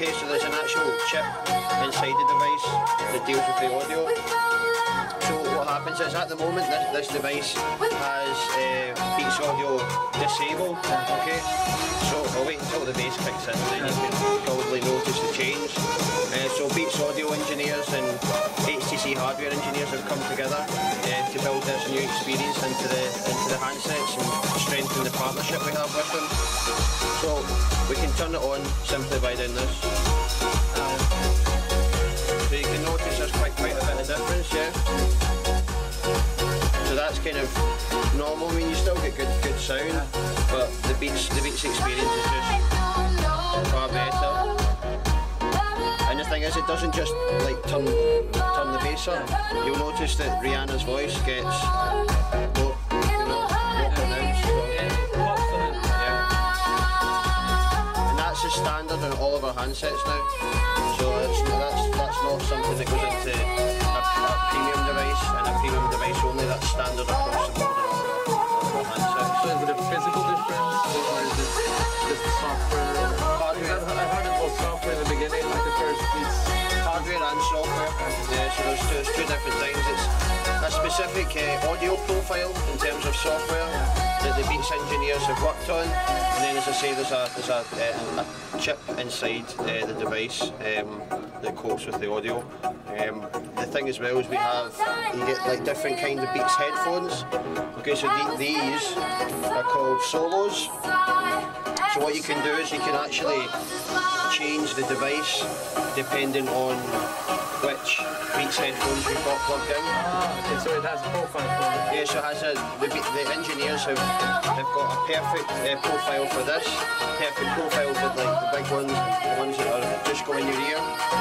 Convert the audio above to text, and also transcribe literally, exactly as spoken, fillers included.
Okay, so there's an actual chip inside the device that deals with the audio. So what happens is at the moment this, this device has uh, Beats Audio disabled, okay? So I'll wait until the bass kicks in, then you can probably notice the change. Uh, so Beats Audio engineers and H T C hardware engineers have come together uh, to build this new experience into the, into the handsets and strengthen the partnership we have with them. So we can turn it on simply by doing this. Uh, so you can notice there's quite, quite a bit of difference, yeah? So that's kind of normal. I mean, you still get good good sound, but the Beats the Beats experience is just far better. And the thing is, it doesn't just like turn turn the bass up. You'll notice that Rihanna's voice gets more, you know, more pronounced. So, yeah. And that's the standard on all of our handsets now. So it's, that's that's not something that goes into a, a premium device and a premium device only. That's standard across the board on all of our handsets. So is it a physical difference or is it just software? Hardware. I heard it was software in the beginning, like the first Beats. Hardware and software. Yeah, so there's two, there's two different things. It's a specific uh, audio profile in terms of software that the Beats engineers have worked on, and then as I say, there's a there's a, uh, a chip inside uh, the device um, that copes with the audio. Um, the thing as well is we have you get like different kind of Beats headphones. Okay, so the, these are called Solos. So what you can do is you can actually change the device depending on which Beats headphones you've got plugged in. Ah, okay, so it has a profile for it. Yeah, so it has a, the, the engineers have, have got a perfect uh, profile for this, perfect profile for like the big ones, the ones that are just go in your ear.